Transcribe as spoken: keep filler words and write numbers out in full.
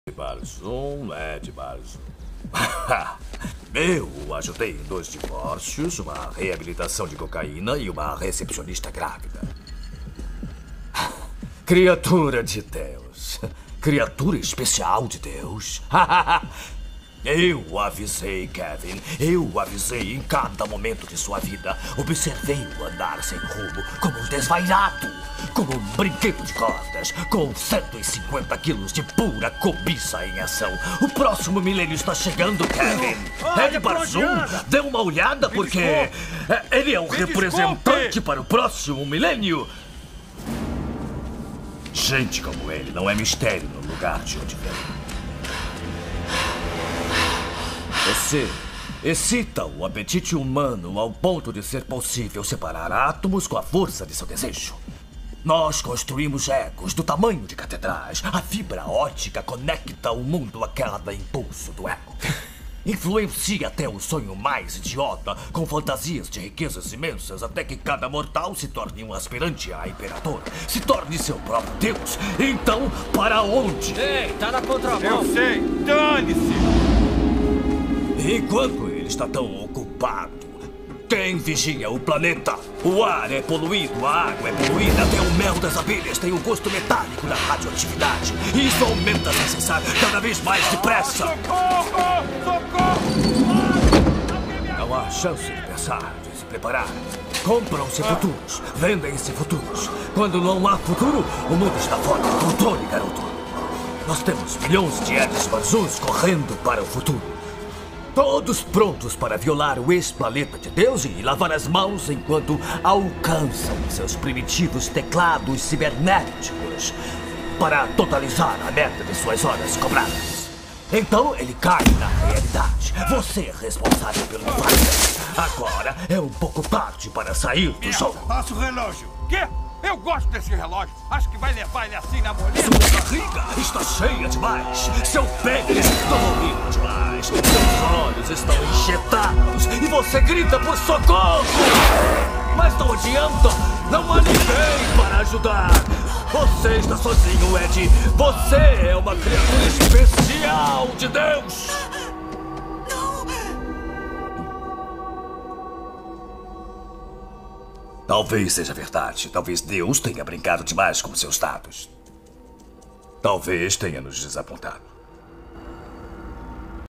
Barzum, Ed Barzum. Eu o ajudei em dois divórcios, uma reabilitação de cocaína e uma recepcionista grávida. Criatura de Deus. Criatura especial de Deus. Eu o avisei, Kevin. Eu o avisei em cada momento de sua vida. Observei-o andar sem rumo, como um desvairado, como um brinquedo de cordas, com cento e cinquenta quilos de pura cobiça em ação. O próximo milênio está chegando, Kevin. Ed Barzum, dê uma olhada, porque ele é um representante para o próximo milênio. Gente como ele não é mistério no lugar de onde vem. Você excita o apetite humano ao ponto de ser possível separar átomos com a força de seu desejo. Nós construímos egos do tamanho de catedrais. A fibra ótica conecta o mundo a cada impulso do ego. Influencia até o sonho mais idiota, com fantasias de riquezas imensas, até que cada mortal se torne um aspirante a imperador, se torne seu próprio Deus. Então, para onde? Ei, tá na contramão. Eu sei, dane-se! Enquanto ele está tão ocupado, quem vigia o planeta? O ar é poluído, a água é poluída, até o mel das abelhas tem o gosto metálico da radioatividade. E isso aumenta sem cessar cada vez mais depressa. Socorro! Socorro! Não há chance de pensar, de se preparar. Compram-se futuros, vendem-se futuros. Quando não há futuro, o mundo está fora do controle, garoto. Nós temos milhões de Eds Barzuns correndo para o futuro. Todos prontos para violar o ex-planeta de Deus e lavar as mãos enquanto alcançam seus primitivos teclados cibernéticos para totalizar a meta de suas horas cobradas. Então ele cai na realidade. Você é responsável pelo que faz. Agora é um pouco tarde para sair do jogo. Passa o relógio. Quê? Eu gosto desse relógio. Acho que vai levar ele assim na moleza. Sua barriga está cheia demais. Seu pênis dolorido demais. Seus olhos estão enxetados. E você grita por socorro. Mas não adianta. Não há ninguém para ajudar. Você está sozinho, Ed. Você é uma criatura especial de Deus. Talvez seja verdade. Talvez Deus tenha brincado demais com seus dados. Talvez tenha nos desapontado.